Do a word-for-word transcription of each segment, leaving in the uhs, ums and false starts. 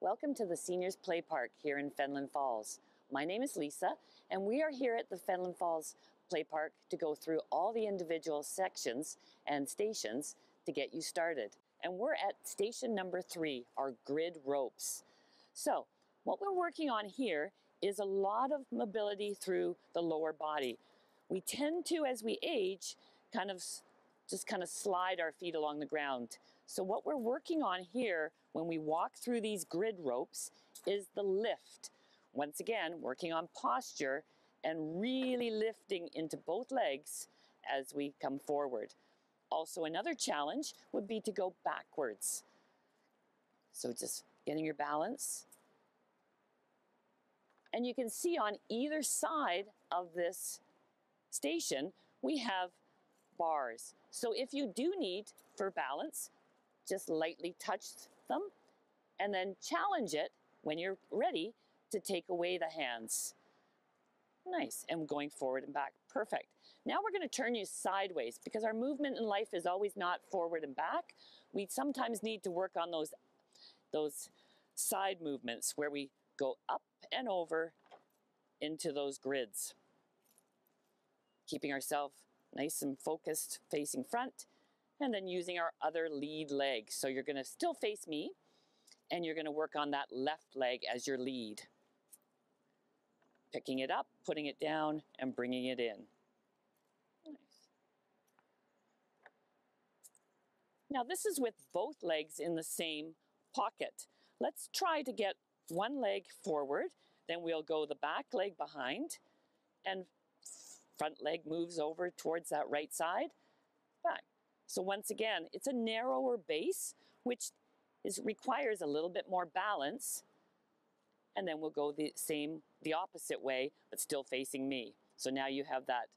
Welcome to the Seniors Play Park here in Fenelon Falls. My name is Lisa, and we are here at the Fenelon Falls Play Park to go through all the individual sections and stations to get you started. And we're at station number three, our grid ropes. So what we're working on here is a lot of mobility through the lower body. We tend to, as we age, kind of just kind of slide our feet along the ground. So what we're working on here when we walk through these grid ropes is the lift. Once again, working on posture and really lifting into both legs as we come forward. Also, another challenge would be to go backwards. So just getting your balance. And you can see on either side of this station, we have bars. So if you do need for balance, just lightly touch them and then challenge it when you're ready to take away the hands. Nice, and going forward and back, perfect. Now we're going to turn you sideways because our movement in life is always not forward and back. We sometimes need to work on those, those side movements where we go up and over into those grids. Keeping ourselves nice and focused facing front, and then using our other lead leg. So you're going to still face me, and you're going to work on that left leg as your lead. Picking it up, putting it down, and bringing it in. Nice. Now this is with both legs in the same pocket. Let's try to get one leg forward, then we'll go the back leg behind, and front leg moves over towards that right side, back. So once again, it's a narrower base, which is, requires a little bit more balance. And then we'll go the same, the opposite way, but still facing me. So now you have that.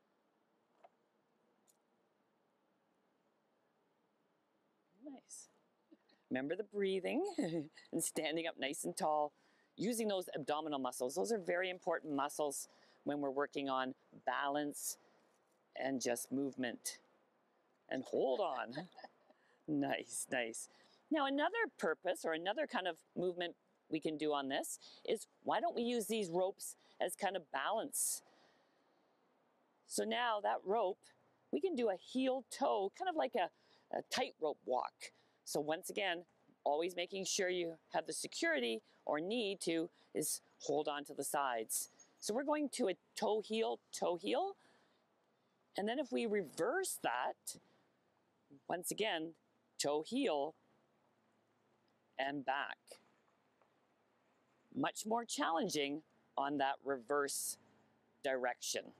Nice. Remember the breathing and standing up nice and tall, using those abdominal muscles. Those are very important muscles when we're working on balance and just movement. And hold on. Nice, nice. Now another purpose or another kind of movement we can do on this is why don't we use these ropes as kind of balance? So now that rope, we can do a heel toe, kind of like a, a tightrope walk. So once again, always making sure you have the security or need to is hold on to the sides. So we're going to a toe heel, toe heel. And then if we reverse that, once again, toe heel and back. Much more challenging on that reverse direction.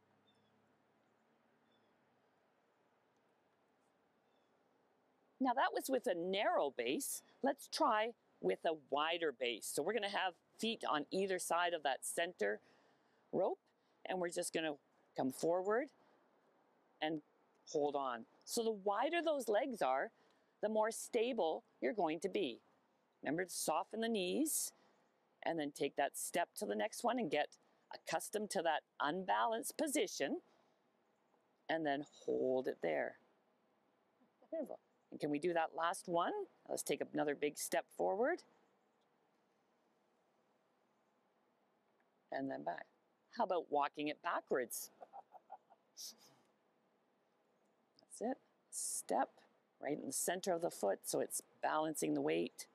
Now that was with a narrow base. Let's try with a wider base. So we're going to have feet on either side of that center rope, and we're just going to come forward and hold on. So the wider those legs are, the more stable you're going to be. Remember to soften the knees and then take that step to the next one and get accustomed to that unbalanced position and then hold it there. Beautiful. And can we do that last one? Let's take another big step forward. And then back. How about walking it backwards? That's it. Step right in the center of the foot so it's balancing the weight.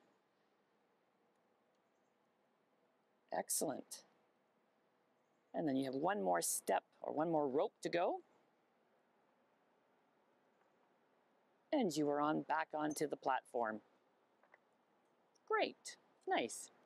Excellent. And then you have one more step or one more rope to go. And you are on back onto the platform. Great. Nice.